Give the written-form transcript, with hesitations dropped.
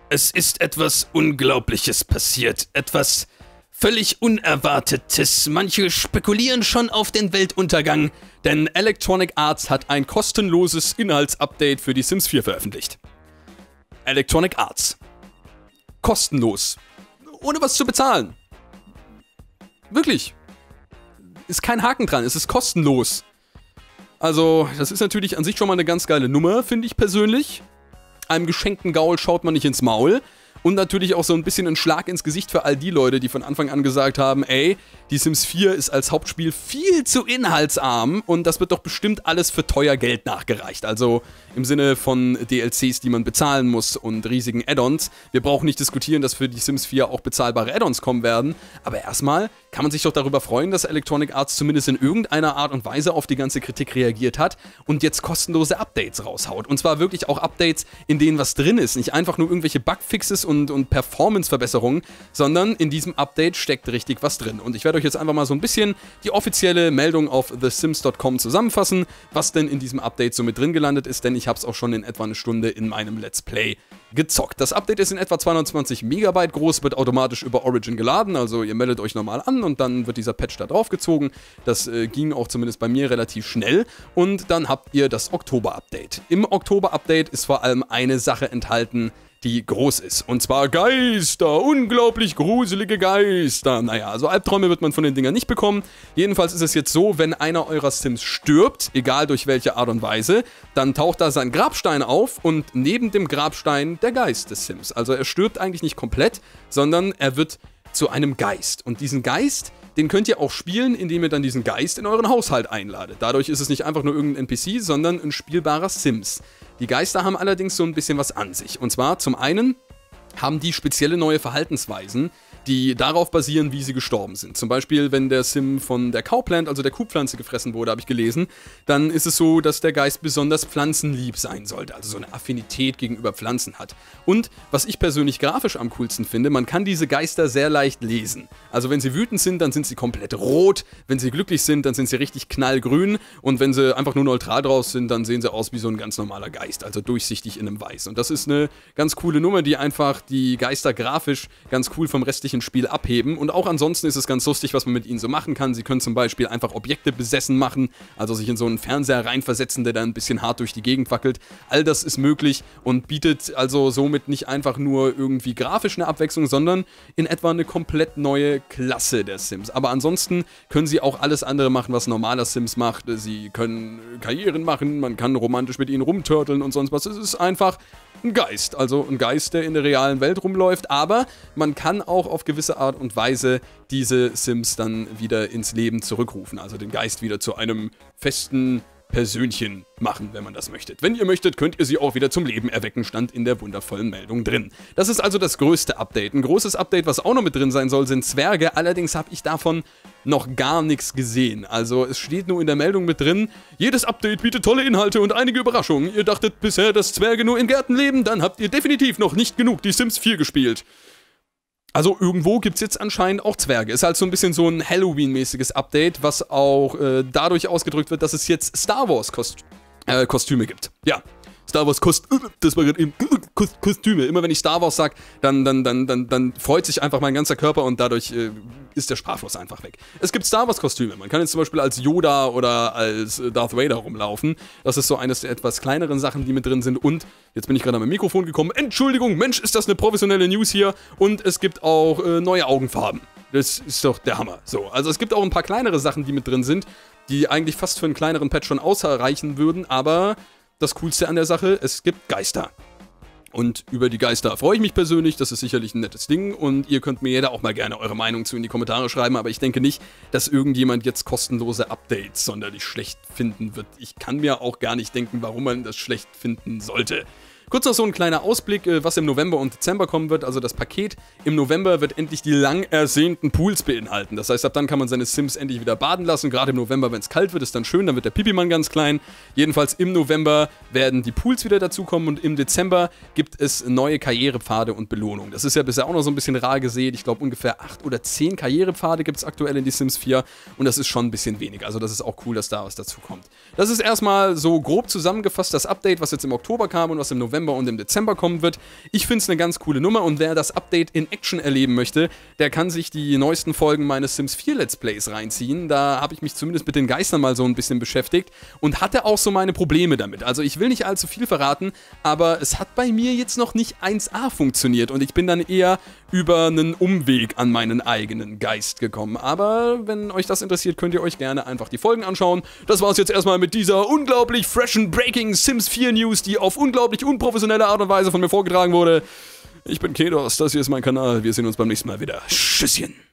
Es ist etwas Unglaubliches passiert, etwas völlig Unerwartetes. Manche spekulieren schon auf den Weltuntergang, denn Electronic Arts hat ein kostenloses Inhaltsupdate für die Sims 4 veröffentlicht. Electronic Arts. Kostenlos. Ohne was zu bezahlen. Wirklich. Ist kein Haken dran, es ist kostenlos. Also, das ist natürlich an sich schon mal eine ganz geile Nummer, finde ich persönlich. Einem geschenkten Gaul schaut man nicht ins Maul. Und natürlich auch so ein bisschen ein Schlag ins Gesicht für all die Leute, die von Anfang an gesagt haben, ey, die Sims 4 ist als Hauptspiel viel zu inhaltsarm und das wird doch bestimmt alles für teuer Geld nachgereicht. Also im Sinne von DLCs, die man bezahlen muss und riesigen Add-ons. Wir brauchen nicht diskutieren, dass für die Sims 4 auch bezahlbare Add-ons kommen werden. Aber erstmal kann man sich doch darüber freuen, dass Electronic Arts zumindest in irgendeiner Art und Weise auf die ganze Kritik reagiert hat und jetzt kostenlose Updates raushaut. Und zwar wirklich auch Updates, in denen was drin ist. Nicht einfach nur irgendwelche Bugfixes und Performance-Verbesserungen, sondern in diesem Update steckt richtig was drin. Und ich werde euch jetzt einfach mal so ein bisschen die offizielle Meldung auf thesims.com zusammenfassen, was denn in diesem Update so mit drin gelandet ist, denn ich habe es auch schon in etwa eine Stunde in meinem Let's Play gezockt. Das Update ist in etwa 220 Megabyte groß, wird automatisch über Origin geladen, also ihr meldet euch normal an und dann wird dieser Patch da drauf gezogen. Das ging auch zumindest bei mir relativ schnell und dann habt ihr das Oktober-Update. Im Oktober-Update ist vor allem eine Sache enthalten, die groß ist. Und zwar Geister, unglaublich gruselige Geister. Naja, also Albträume wird man von den Dingern nicht bekommen. Jedenfalls ist es jetzt so, wenn einer eurer Sims stirbt, egal durch welche Art und Weise, dann taucht da sein Grabstein auf und neben dem Grabstein der Geist des Sims. Also er stirbt eigentlich nicht komplett, sondern er wird zu einem Geist. Und diesen Geist, den könnt ihr auch spielen, indem ihr dann diesen Geist in euren Haushalt einladet. Dadurch ist es nicht einfach nur irgendein NPC, sondern ein spielbarer Sims. Die Geister haben allerdings so ein bisschen was an sich. Und zwar zum einen haben die spezielle neue Verhaltensweisen, die darauf basieren, wie sie gestorben sind. Zum Beispiel, wenn der Sim von der Cowplant, also der Kuhpflanze, gefressen wurde, habe ich gelesen, dann ist es so, dass der Geist besonders pflanzenlieb sein sollte, also so eine Affinität gegenüber Pflanzen hat. Und was ich persönlich grafisch am coolsten finde, man kann diese Geister sehr leicht lesen. Also wenn sie wütend sind, dann sind sie komplett rot, wenn sie glücklich sind, dann sind sie richtig knallgrün und wenn sie einfach nur neutral draus sind, dann sehen sie aus wie so ein ganz normaler Geist, also durchsichtig in einem Weiß. Und das ist eine ganz coole Nummer, die einfach die Geister grafisch ganz cool vom restlichen Spiel abheben. Und auch ansonsten ist es ganz lustig, was man mit ihnen so machen kann. Sie können zum Beispiel einfach Objekte besessen machen, also sich in so einen Fernseher reinversetzen, der dann ein bisschen hart durch die Gegend wackelt. All das ist möglich und bietet also somit nicht einfach nur irgendwie grafisch eine Abwechslung, sondern in etwa eine komplett neue Klasse der Sims. Aber ansonsten können sie auch alles andere machen, was ein normaler Sims macht. Sie können Karrieren machen, man kann romantisch mit ihnen rumturteln und sonst was. Es ist einfach ein Geist, also ein Geist, der in der realen Welt rumläuft, aber man kann auch auf gewisse Art und Weise diese Sims dann wieder ins Leben zurückrufen, also den Geist wieder zu einem festen Persönchen machen, wenn man das möchte. Wenn ihr möchtet, könnt ihr sie auch wieder zum Leben erwecken, stand in der wundervollen Meldung drin. Das ist also das größte Update. Ein großes Update, was auch noch mit drin sein soll, sind Zwerge, allerdings habe ich davon noch gar nichts gesehen. Also es steht nur in der Meldung mit drin, jedes Update bietet tolle Inhalte und einige Überraschungen. Ihr dachtet bisher, dass Zwerge nur in Gärten leben, dann habt ihr definitiv noch nicht genug die Sims 4 gespielt. Also irgendwo gibt es jetzt anscheinend auch Zwerge. Ist halt so ein bisschen so ein Halloween-mäßiges Update, was auch dadurch ausgedrückt wird, dass es jetzt Star Wars Kostüme gibt. Ja, Star Wars das war gerade eben Kostüme. Immer wenn ich Star Wars sag, dann freut sich einfach mein ganzer Körper und dadurch ist der Sprachfluss einfach weg. Es gibt Star Wars Kostüme. Man kann jetzt zum Beispiel als Yoda oder als Darth Vader rumlaufen. Das ist so eines der etwas kleineren Sachen, die mit drin sind. Und jetzt bin ich gerade an mein Mikrofon gekommen. Entschuldigung, Mensch, ist das eine professionelle News hier. Und es gibt auch neue Augenfarben. Das ist doch der Hammer. So, also es gibt auch ein paar kleinere Sachen, die mit drin sind, die eigentlich fast für einen kleineren Patch schon ausreichen würden, aber das Coolste an der Sache, es gibt Geister. Und über die Geister freue ich mich persönlich, das ist sicherlich ein nettes Ding und ihr könnt mir jeder auch mal gerne eure Meinung zu in die Kommentare schreiben, aber ich denke nicht, dass irgendjemand jetzt kostenlose Updates sonderlich schlecht finden wird. Ich kann mir auch gar nicht denken, warum man das schlecht finden sollte. Kurz noch so ein kleiner Ausblick, was im November und Dezember kommen wird. Also das Paket im November wird endlich die lang ersehnten Pools beinhalten. Das heißt, ab dann kann man seine Sims endlich wieder baden lassen. Gerade im November, wenn es kalt wird, ist dann schön, dann wird der Pipimann ganz klein. Jedenfalls im November werden die Pools wieder dazukommen und im Dezember gibt es neue Karrierepfade und Belohnungen. Das ist ja bisher auch noch so ein bisschen rar gesät. Ich glaube, ungefähr 8 oder 10 Karrierepfade gibt es aktuell in die Sims 4 und das ist schon ein bisschen wenig. Also das ist auch cool, dass da was dazu kommt. Das ist erstmal so grob zusammengefasst das Update, was jetzt im Oktober kam und was im November November und im Dezember kommen wird. Ich finde es eine ganz coole Nummer und wer das Update in Action erleben möchte, der kann sich die neuesten Folgen meines Sims 4 Let's Plays reinziehen. Da habe ich mich zumindest mit den Geistern mal so ein bisschen beschäftigt und hatte auch so meine Probleme damit. Also ich will nicht allzu viel verraten, aber es hat bei mir jetzt noch nicht 1A funktioniert und ich bin dann eher über einen Umweg an meinen eigenen Geist gekommen. Aber wenn euch das interessiert, könnt ihr euch gerne einfach die Folgen anschauen. Das war's jetzt erstmal mit dieser unglaublich freshen Breaking Sims 4 News, die auf unglaublich unprofessionelle Art und Weise von mir vorgetragen wurde. Ich bin Kedos, das hier ist mein Kanal. Wir sehen uns beim nächsten Mal wieder. Tschüsschen.